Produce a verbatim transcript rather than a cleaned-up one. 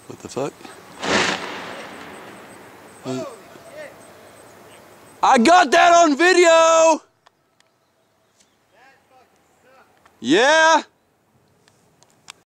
What the fuck? I got that on video! Yeah?